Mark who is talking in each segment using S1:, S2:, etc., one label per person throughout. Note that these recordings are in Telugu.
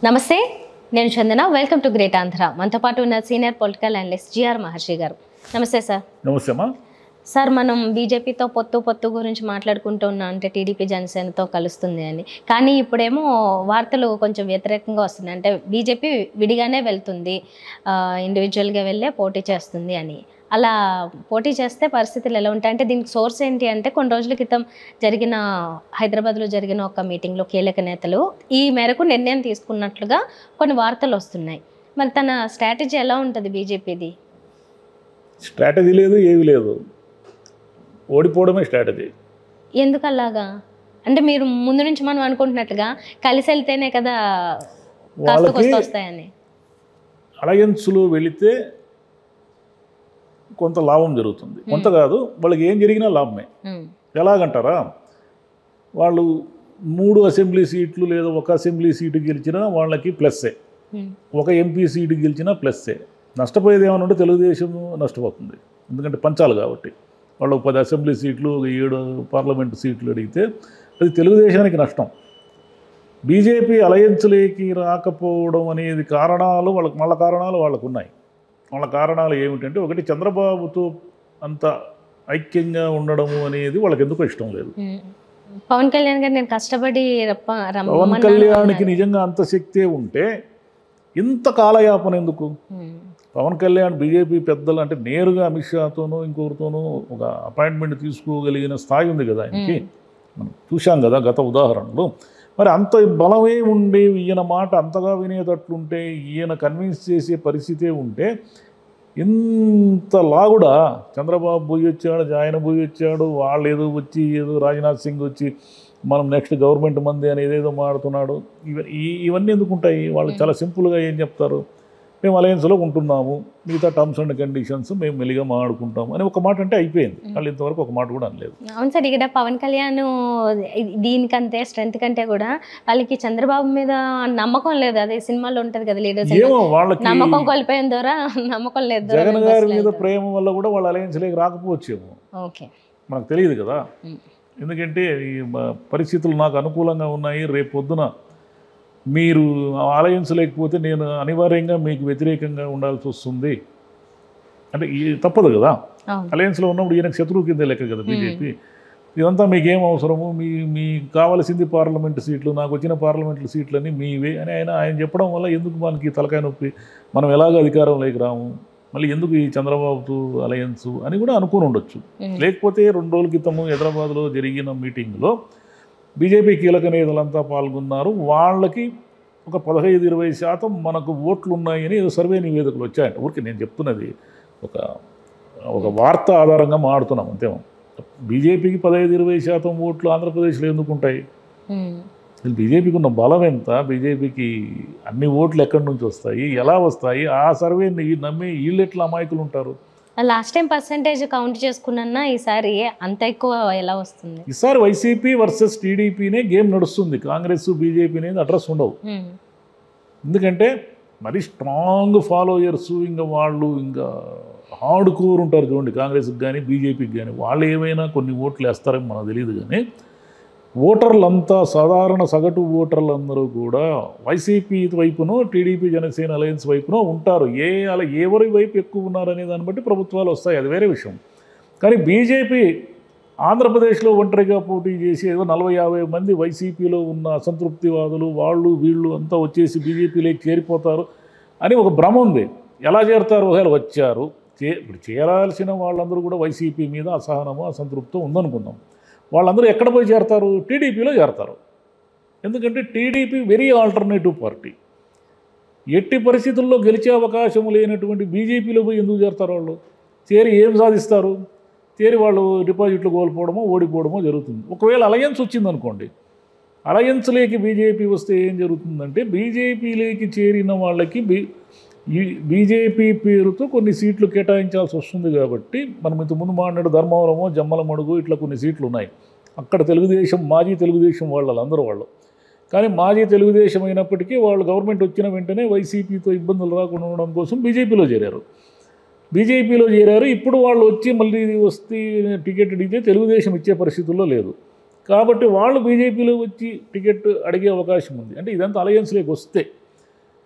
S1: నమస్తే, నేను Chandana. Welcome to great Andhra. మనతో పాటు ఉన్న senior political analyst G R Maharshi గారు. నమస్తే సార్.
S2: నమస్తే అమ్మా.
S1: సార్, మనం బీజేపీతో పొత్తు గురించి మాట్లాడుకుంటున్నాం, అంటే టీడీపీ జనసేనతో కలుస్తుంది అని. కానీ ఇప్పుడేమో వార్తలు కొంచెం వ్యతిరేకంగా వస్తున్నాయి. అంటే బీజేపీ విడిగానే వెళ్తుంది, ఇండివిజువల్గా వెళ్ళే పోటీ చేస్తుంది అని. అలా పోటీ చేస్తే పరిస్థితులు ఎలా ఉంటాయి? అంటే దీనికి సోర్స్ ఏంటి అంటే, కొన్ని రోజుల క్రితం హైదరాబాద్లో జరిగిన ఒక మీటింగ్లో కీలక నేతలు ఈ మేరకు నిర్ణయం తీసుకున్నట్లుగా కొన్ని వార్తలు వస్తున్నాయి. మరి తన స్ట్రాటజీ ఎలా ఉంటుంది బీజేపీది?
S2: స్ట్రాటజీ లేదు, ఏవి లేదు, ఓడిపోవడమే స్ట్రాటజీ.
S1: ఎందుకు అలాగా? అంటే మీరు ముందు నుంచి మనం అనుకుంటున్నట్లుగా కలిసి వెళ్తేనే కదా
S2: వాళ్ళకి
S1: వస్తాయని.
S2: అలయన్స్లో వెళితే కొంత లాభం జరుగుతుంది, కొంత కాదు, వాళ్ళకి ఏం జరిగినా లాభమే. ఎలాగంటారా, వాళ్ళు 3 అసెంబ్లీ సీట్లు లేదా ఒక అసెంబ్లీ సీటు గెలిచినా వాళ్ళకి ప్లస్సే, ఒక ఎంపీ సీటు గెలిచినా ప్లస్సే. నష్టపోయేది ఏమైనా ఉంటే తెలుగుదేశం నష్టపోతుంది, ఎందుకంటే పంచాలి కాబట్టి. వాళ్ళు 10 అసెంబ్లీ సీట్లు, 7 పార్లమెంటు సీట్లు అడిగితే అది తెలుగుదేశానికి నష్టం. బీజేపీ అలయన్స్లోకి రాకపోవడం అనేది కారణాలు వాళ్ళకు ఉన్నాయి. వాళ్ళ కారణాలు ఏమిటంటే, ఒకటి, చంద్రబాబుతో అంత ఐక్యంగా ఉండడము అనేది వాళ్ళకి ఎందుకో ఇష్టం లేదు.
S1: పవన్ కళ్యాణ్ గారు నేను కష్టపడి
S2: పవన్ కళ్యాణ్కి నిజంగా అంత శక్తే ఉంటే ఇంత కాలయాపన ఎందుకు? పవన్ కళ్యాణ్ బీజేపీ పెద్దలు అంటే నేరుగా అమిత్ షాతోనూ ఇంకొకరితోనూ ఒక అపాయింట్మెంట్ తీసుకోగలిగిన స్థాయి ఉంది కదా ఆయనకి. మనం చూశాం కదా గత ఉదాహరణలు. మరి అంత బలమే ఉండి ఈయన మాట అంతగా వినేటట్లుంటే, ఈయన కన్విన్స్ చేసే పరిస్థితే ఉంటే, ఇంతలా కూడా చంద్రబాబు పోయి వచ్చాడు, ఆయన పోయి వచ్చాడు, వాళ్ళు ఏదో వచ్చి రాజ్నాథ్ సింగ్ వచ్చి మనం నెక్స్ట్ గవర్నమెంట్ మంది అని ఏదేదో మాడుతున్నాడు. ఇవన్నీ ఎందుకు ఉంటాయి? వాళ్ళు చాలా సింపుల్గా ఏం చెప్తారు, మేము అలయన్స్లో ఉంటున్నాము, మిగతా టర్మ్స్ అండ్ కండిషన్స్ మేము మెల్లిగా మాట్లాడుకుంటాము అని ఒక మాట అంటే అయిపోయింది. వాళ్ళు ఇంతవరకు ఒక మాట కూడా అనలేదు.
S1: అవును సార్, ఇక్కడ పవన్ కళ్యాణ్ దీనికంటే స్ట్రెంత్ కంటే కూడా వాళ్ళకి చంద్రబాబు మీద నమ్మకం లేదు. అదే సినిమాలో ఉంటుంది కదా, లీడర్స్
S2: వాళ్ళకి
S1: నమ్మకం కోల్పోయిన ద్వారా నమ్మకం లేదు.
S2: జగన్ గారి మీద ప్రేమ వల్ల కూడా వాళ్ళు అలయన్స్లోకి రాకపోవచ్చేమో,
S1: ఓకే, మనకు
S2: తెలియదు కదా. ఎందుకంటే ఈ పరిస్థితులు నాకు అనుకూలంగా ఉన్నాయి, రేపు పొద్దున మీరు అలయన్స్ లేకపోతే నేను అనివార్యంగా మీకు వ్యతిరేకంగా ఉండాల్సి వస్తుంది అంటే తప్పదు కదా. అలయన్స్లో ఉన్నప్పుడు ఈయనకు శత్రువు కింద లెక్క కదా బీజేపీ. ఇదంతా మీకేం అవసరము, మీకు కావాల్సింది పార్లమెంటు సీట్లు, నాకు వచ్చిన పార్లమెంటు సీట్లన్నీ మీవే అని ఆయన చెప్పడం వల్ల ఎందుకు మనకి తలకాయ నొప్పి, మనం ఎలాగ అధికారంలోకి రాము, మళ్ళీ ఎందుకు ఈ చంద్రబాబుతో అలయన్స్ అని కూడా అనుకుని ఉండొచ్చు. లేకపోతే 2 రోజుల క్రితము హైదరాబాద్లో జరిగిన మీటింగ్లో బీజేపీ కీలక నేతలంతా పాల్గొన్నారు. వాళ్ళకి ఒక 15-20% మనకు ఓట్లు ఉన్నాయని ఏదో సర్వే నివేదికలు వచ్చాయంట. ఊరికి నేను చెప్తున్నది ఒక వార్త ఆధారంగా మాడుతున్నాం అంతే. బీజేపీకి 15-20% ఓట్లు ఆంధ్రప్రదేశ్లో ఎందుకు ఉంటాయి? బీజేపీకి ఉన్న బలం ఎంత? బీజేపీకి అన్ని ఓట్లు ఎక్కడి నుంచి వస్తాయి, ఎలా వస్తాయి? ఆ సర్వేని నమ్మి వీళ్ళు ఎట్లా అమాయకులు ఉంటారు?
S1: లాస్ట్ టైం పర్సెంటేజ్ కౌంట్ చేసుకున్నా ఈసారి అంత ఎక్కువ ఎలా వస్తుంది?
S2: ఈసారి వైసీపీ వర్సెస్ టీడీపీనే గేమ్ నడుస్తుంది. కాంగ్రెస్ బీజేపీ అనేది అడ్రస్ ఉండవు. ఎందుకంటే మరి స్ట్రాంగ్ ఫాలోయర్స్, ఇంకా వాళ్ళు ఇంకా హార్డ్ కోర్ ఉంటారు చూడండి, కాంగ్రెస్కి కానీ బీజేపీకి కానీ. వాళ్ళు ఏమైనా కొన్ని ఓట్లు వేస్తారని మనకు తెలియదు, కానీ ఓటర్లంతా సాధారణ సగటు ఓటర్లందరూ కూడా వైసీపీ వైపునో టీడీపీ జనసేన అలయన్స్ వైపునో ఉంటారు. ఎవరి వైపు ఎక్కువ ఉన్నారనే దాన్ని బట్టి ప్రభుత్వాలు వస్తాయి, అది వేరే విషయం. కానీ బీజేపీ ఆంధ్రప్రదేశ్లో ఒంటరిగా పోటీ చేసి ఏదో 40-50 మంది వైసీపీలో ఉన్న అసంతృప్తివాదులు వాళ్ళు వీళ్ళు అంతా వచ్చేసి బీజేపీలోకి చేరిపోతారు అని ఒక భ్రమ ఉంది. ఎలా చేరుతారు? ఒకవేళ వచ్చారు, ఇప్పుడు చేరాల్సిన వాళ్ళందరూ కూడా వైసీపీ మీద అసహనమో అసంతృప్తి ఉందనుకుందాం. వాళ్ళందరూ ఎక్కడ పోయి చేరతారు? టీడీపీలో చేరతారు. ఎందుకంటే టీడీపీ వెరీ ఆల్టర్నేటివ్ పార్టీ. ఎట్టి పరిస్థితుల్లో గెలిచే అవకాశం లేనటువంటి బీజేపీలో పోయి ఎందుకు చేరతారు? వాళ్ళు చేరి ఏం సాధిస్తారు? చేరి వాళ్ళు డిపాజిట్లు కోల్పోవడమో ఓడిపోవడమో జరుగుతుంది. ఒకవేళ అలయన్స్ వచ్చిందనుకోండి, అలయన్స్లోకి బీజేపీ వస్తే ఏం జరుగుతుందంటే, బీజేపీలోకి చేరిన వాళ్ళకి బీజేపీ పేరుతో కొన్ని సీట్లు కేటాయించాల్సి వస్తుంది. కాబట్టి మనం ఇంతకుముందు మాట్లాడు ధర్మవరమో జమ్మలమడుగు ఇట్లా కొన్ని సీట్లు ఉన్నాయి. అక్కడ తెలుగుదేశం, మాజీ తెలుగుదేశం అందరూ వాళ్ళు. కానీ మాజీ తెలుగుదేశం అయినప్పటికీ వాళ్ళు గవర్నమెంట్ వచ్చిన వెంటనే వైసీపీతో ఇబ్బందులు రాకుండా ఉండడం కోసం బీజేపీలో చేరారు. ఇప్పుడు వాళ్ళు వచ్చి మళ్ళీ వస్తే టికెట్ అడిగితే తెలుగుదేశం ఇచ్చే పరిస్థితుల్లో లేదు. కాబట్టి వాళ్ళు బీజేపీలో వచ్చి టికెట్ అడిగే అవకాశం ఉంది. అంటే ఇదంతా అలయన్స్లోకి వస్తే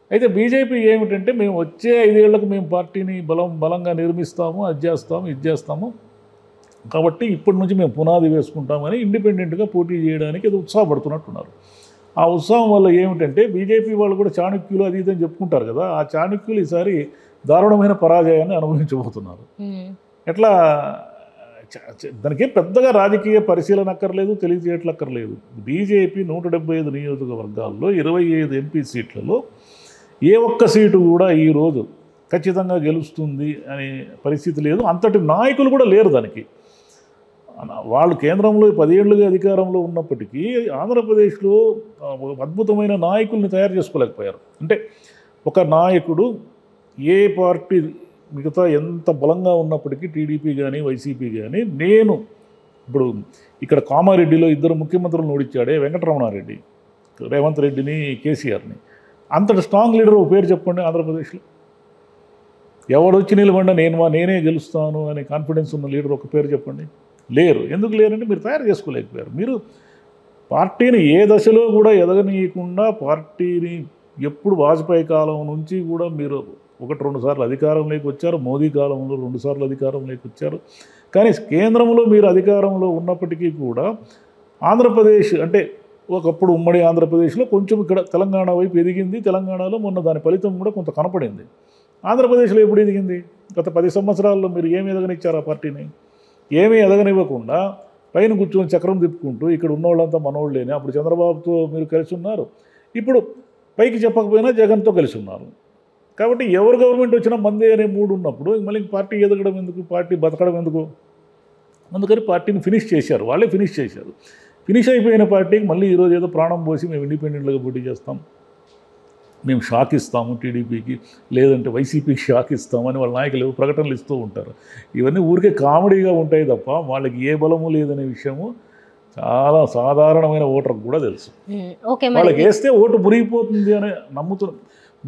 S2: అయితే బీజేపీ ఏమిటంటే మేము వచ్చే 5 ఏళ్లకు మేము పార్టీని బలంగా నిర్మిస్తాము, అది చేస్తాము, ఇది చేస్తాము, కాబట్టి ఇప్పటి నుంచి మేము పునాది వేసుకుంటామని ఇండిపెండెంట్గా పోటీ చేయడానికి ఏదో ఉత్సాహపడుతున్నట్టున్నారు. ఆ ఉత్సాహం వల్ల ఏమిటంటే బీజేపీ వాళ్ళు కూడా చాణక్యులు అది ఇది అని చెప్పుకుంటారు కదా, ఆ చాణక్యులు ఈసారి దారుణమైన పరాజయాన్ని అనుభవించబోతున్నారు. ఎట్లా దానికి పెద్దగా రాజకీయ పరిశీలన అక్కర్లేదు, తెలియజేయట్లక్కర్లేదు. బీజేపీ 175 నియోజకవర్గాల్లో 25 ఎంపీ సీట్లలో ఏ ఒక్క సీటు కూడా ఈరోజు ఖచ్చితంగా గెలుస్తుంది అనే పరిస్థితి లేదు. అంతటి నాయకులు కూడా లేరు దానికి. వాళ్ళు కేంద్రంలో 10 ఏళ్ళుగా అధికారంలో ఉన్నప్పటికీ ఆంధ్రప్రదేశ్లో అద్భుతమైన నాయకుల్ని తయారు చేసుకోలేకపోయారు. అంటే ఒక నాయకుడు ఏ పార్టీ మిగతా ఎంత బలంగా ఉన్నప్పటికీ టీడీపీ కానీ వైసీపీ కానీ, నేను ఇప్పుడు ఇక్కడ కామారెడ్డిలో 2 ముఖ్యమంత్రులను ఓడించాడే వెంకటరమణారెడ్డి, రేవంత్ రెడ్డిని, కేసీఆర్ని. అంతటి స్ట్రాంగ్ లీడర్ ఒక పేరు చెప్పండి ఆంధ్రప్రదేశ్లో. ఎవడొచ్చి నిలబడినా నేనే గెలుస్తాను అనే కాన్ఫిడెన్స్ ఉన్న లీడర్ ఒక పేరు చెప్పండి. లేరు. ఎందుకు లేరంటే మీరు తయారు చేసుకోలేకపోయారు. మీరు పార్టీని ఏ దశలో కూడా ఎదగనీయకుండా పార్టీని ఎప్పుడు వాజ్పేయి కాలం నుంచి కూడా మీరు 1-2 సార్లు అధికారంలోకి వచ్చారు, మోదీ కాలంలో 2 సార్లు అధికారంలోకి వచ్చారు. కానీ కేంద్రంలో మీరు అధికారంలో ఉన్నప్పటికీ కూడా ఆంధ్రప్రదేశ్ అంటే ఒకప్పుడు ఉమ్మడి ఆంధ్రప్రదేశ్లో కొంచెం ఇక్కడ తెలంగాణ వైపు ఎదిగింది. తెలంగాణలో మొన్న దాని ఫలితం కూడా కొంత కనపడింది. ఆంధ్రప్రదేశ్లో ఎప్పుడు ఎదిగింది? గత 10 సంవత్సరాల్లో మీరు ఏమి ఎదగనిచ్చారు ఆ పార్టీని? ఏమీ ఎదగనివ్వకుండా పైన కూర్చొని చక్రం తిప్పుకుంటూ ఇక్కడ ఉన్నవాళ్ళంతా మనోళ్ళేనే. అప్పుడు చంద్రబాబుతో మీరు కలిసి ఉన్నారు, ఇప్పుడు పైకి చెప్పకపోయినా జగన్తో కలిసి ఉన్నారు. కాబట్టి ఎవరు గవర్నమెంట్ వచ్చినా మందే అనే మూడు ఉన్నప్పుడు మళ్ళీ పార్టీ ఎదగడం ఎందుకు, పార్టీ బతకడం ఎందుకు? అందుకని పార్టీని ఫినిష్ చేశారు, వాళ్ళే ఫినిష్ చేశారు. ఫినిష్ అయిపోయిన పార్టీకి మళ్ళీ ఈరోజు ఏదో ప్రాణం పోసి మేము ఇండిపెండెంట్గా పోటీ చేస్తాం, మేము షాక్ ఇస్తాము టీడీపీకి, లేదంటే వైసీపీకి షాక్ ఇస్తామని వాళ్ళ నాయకులు ప్రకటనలు ఇస్తూ ఉంటారు. ఇవన్నీ ఊరికే కామెడీగా ఉంటాయి తప్ప వాళ్ళకి ఏ బలము లేదనే విషయము చాలా సాధారణమైన ఓటర్కి కూడా తెలుసు. వాళ్ళకి వేస్తే ఓటు మురిగిపోతుంది అని నమ్ముతున్నారు.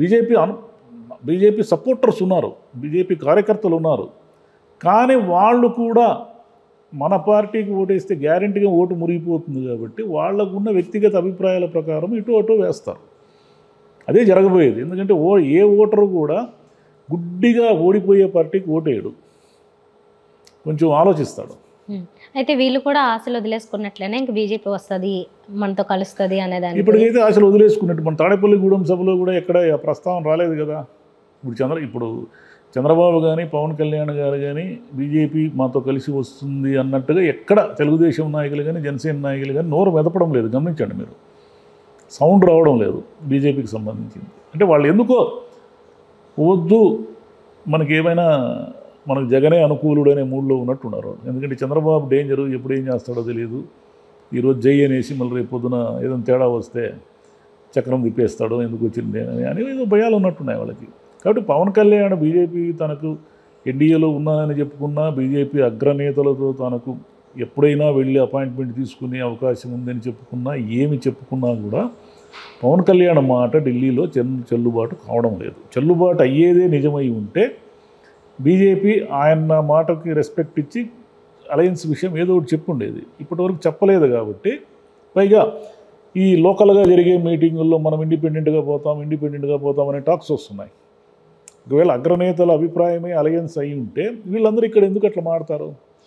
S2: బీజేపీ సపోర్టర్స్ ఉన్నారు, బీజేపీ కార్యకర్తలు ఉన్నారు. కానీ వాళ్ళు కూడా మన పార్టీకి ఓటేస్తే గ్యారెంటీగా ఓటు మురిగిపోతుంది కాబట్టి వాళ్ళకున్న వ్యక్తిగత అభిప్రాయాల ప్రకారం ఇటు అటు వేస్తారు. అదే జరగబోయేది. ఎందుకంటే ఏ ఓటరు కూడా గుడ్డిగా ఓడిపోయే పార్టీకి ఓటేయడు, కొంచెం ఆలోచిస్తాడు.
S1: అయితే వీళ్ళు కూడా ఆశలు వదిలేసుకున్నట్లనే ఇంక బీజేపీ వస్తుంది మనతో కలుస్తుంది అనేదాన్ని
S2: ఇప్పటికైతే ఆశలు వదిలేసుకున్నట్టు. మన తాడేపల్లిగూడెం సభలో కూడా ఎక్కడ ప్రస్తావన రాలేదు కదా. ఇప్పుడు చంద్రబాబు కానీ పవన్ కళ్యాణ్ గారు కానీ బీజేపీ మాతో కలిసి వస్తుంది అన్నట్టుగా ఎక్కడ తెలుగుదేశం నాయకులు కానీ జనసేన నాయకులు కానీ నోరు మెదపడం లేదు. గమనించండి మీరు, సౌండ్ రావడం లేదు బీజేపీకి సంబంధించింది. అంటే వాళ్ళు ఎందుకో వద్దు, మనకి ఏమైనా మనకు జగనే అనుకూలుడు అనే మూడ్లో ఉన్నట్టున్నారు. ఎందుకంటే చంద్రబాబు డేంజరు, ఎప్పుడు ఏం చేస్తాడో తెలియదు. ఈరోజు జై అనేసి మళ్ళీ రేపు పొద్దున ఏదైనా తేడా వస్తే చక్రం తిప్పేస్తాడో, ఎందుకు వచ్చింది అని ఏదో భయాలు ఉన్నట్టున్నాయి వాళ్ళకి. కాబట్టి పవన్ కళ్యాణ్ బీజేపీ తనకు ఎన్డీఏలో ఉన్నానని చెప్పుకున్నా, బీజేపీ అగ్రనేతలతో తనకు ఎప్పుడైనా వెళ్ళి అపాయింట్మెంట్ తీసుకునే అవకాశం ఉందని చెప్పుకున్నా, ఏమి చెప్పుకున్నా కూడా పవన్ కళ్యాణ్ మాట ఢిల్లీలో చెల్లుబాటు కావడం లేదు. చెల్లుబాటు అయ్యేదే నిజమై ఉంటే బీజేపీ ఆయన మాటకి రెస్పెక్ట్ ఇచ్చి అలయన్స్ విషయం ఏదో ఒకటి చెప్పుండేది. ఇప్పటివరకు చెప్పలేదు కాబట్టి, పైగా ఈ లోకల్గా జరిగే మీటింగుల్లో మనం ఇండిపెండెంట్గా పోతాం అనే టాక్స్ వస్తున్నాయి. ఒకవేళ అగ్రనేతల అభిప్రాయమే అలయన్స్ అయి ఉంటే వీళ్ళందరూ ఇక్కడ ఎందుకు అట్లా మాట్లాడతారు?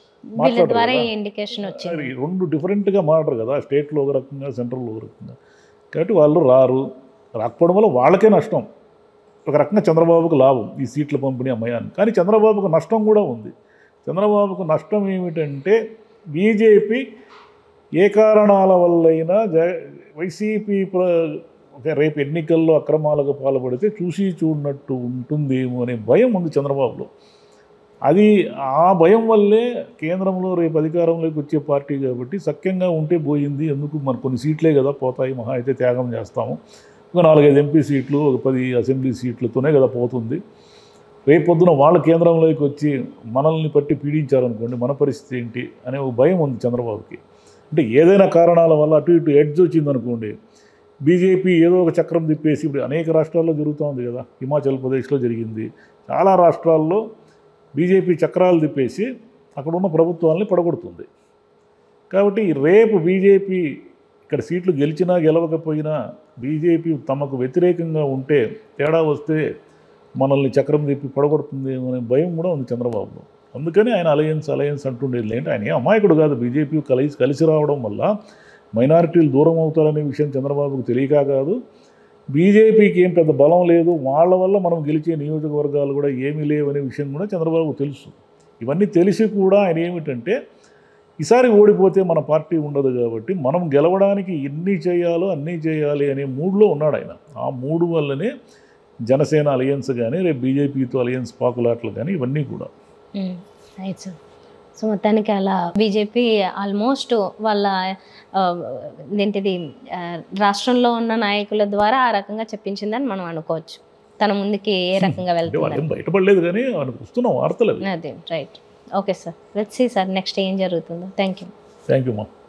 S2: రెండు డిఫరెంట్గా మాట్లాడరు కదా, స్టేట్లో ఒక రకంగా, సెంట్రల్లో ఒక రకంగా. కాబట్టి వాళ్ళు రాకపోవడం వల్ల వాళ్ళకే నష్టం, ఒక రకంగా చంద్రబాబుకు లాభం ఈ సీట్ల పంపిణీ అమ్మయాన్ని. కానీ చంద్రబాబుకు నష్టం కూడా ఉంది. చంద్రబాబుకు నష్టం ఏమిటంటే బీజేపీ ఏ కారణాల వల్లైనా వైసీపీ రేపు ఎన్నికల్లో అక్రమాలకు పాల్పడితే చూసి చూడనట్టు ఉంటుందేమో అనే భయం ఉంది చంద్రబాబులో. ఆ భయం వల్లే కేంద్రంలో రేపు అధికారంలోకి వచ్చే పార్టీ కాబట్టి సఖ్యంగా ఉంటే పోయింది, ఎందుకు మన కొన్ని సీట్లే కదా పోతాయి, మహా అయితే త్యాగం చేస్తాము, ఒక 4-5 ఎంపీ సీట్లు, ఒక 10 అసెంబ్లీ సీట్లతోనే కదా పోతుంది. రేపు పొద్దున వాళ్ళ కేంద్రంలోకి వచ్చి మనల్ని పట్టి పీడించారనుకోండి, మన పరిస్థితి ఏంటి అనే ఒక భయం ఉంది చంద్రబాబుకి. అంటే ఏదైనా కారణాల వల్ల అటు ఇటు ఎడ్జ్ వచ్చిందనుకోండి, బీజేపీ ఏదో ఒక చక్రం తిప్పేసి, ఇప్పుడు అనేక రాష్ట్రాల్లో జరుగుతూ ఉంది కదా, హిమాచల్ ప్రదేశ్లో జరిగింది, చాలా రాష్ట్రాల్లో బీజేపీ చక్రాలు తిప్పేసి అక్కడ ఉన్న ప్రభుత్వాలని పడగొడుతుంది. కాబట్టి రేపు బీజేపీ ఇక్కడ సీట్లు గెలిచినా గెలవకపోయినా బీజేపీ తమకు వ్యతిరేకంగా ఉంటే తేడా వస్తే మనల్ని చక్రం తిప్పి పడగొడుతుంది అనే భయం కూడా ఉంది చంద్రబాబులో. అందుకని ఆయన అలయన్స్ అంటుండేది. ఏంటి ఆయన అమాయకుడు కాదు. బీజేపీ కలిసి రావడం వల్ల మైనారిటీలు దూరం అవుతారనే విషయం చంద్రబాబుకు తెలియక కాదు, బీజేపీకి ఏం పెద్ద బలం లేదు, వాళ్ళ వల్ల మనం గెలిచే నియోజకవర్గాలు కూడా ఏమీ లేవనే విషయం కూడా చంద్రబాబుకు తెలుసు. ఇవన్నీ తెలిసి కూడా ఆయన ఏమిటంటే ఈసారి ఓడిపోతే మన పార్టీ ఉండదు కాబట్టి మనం గెలవడానికి ఎన్ని చేయాలో అన్నీ చేయాలి అనే మూడ్లో ఉన్నాడు ఆయన. ఆ మూడు వల్లనే జనసేన అలయన్స్ కానీ రేపు బీజేపీతో అలయన్స్ పాకులాట్లు కానీ ఇవన్నీ కూడా.
S1: Right sir. సో మొత్తానికి అలా బీజేపీ ఆల్మోస్ట్ వాళ్ళ ఏంటిది రాష్ట్రంలో ఉన్న నాయకుల ద్వారా ఆ రకంగా చెప్పించిందని మనం అనుకోవచ్చు. తన ముందుకి ఏ రకంగా వెళ్తుంది
S2: బయటపడలేదు కానీ వస్తున్న వార్తలు
S1: అదే. Right. Okay sir. Let's see sir next ఏం జరుగుతుందో. Thank you.
S2: థ్యాంక్ యూ మా.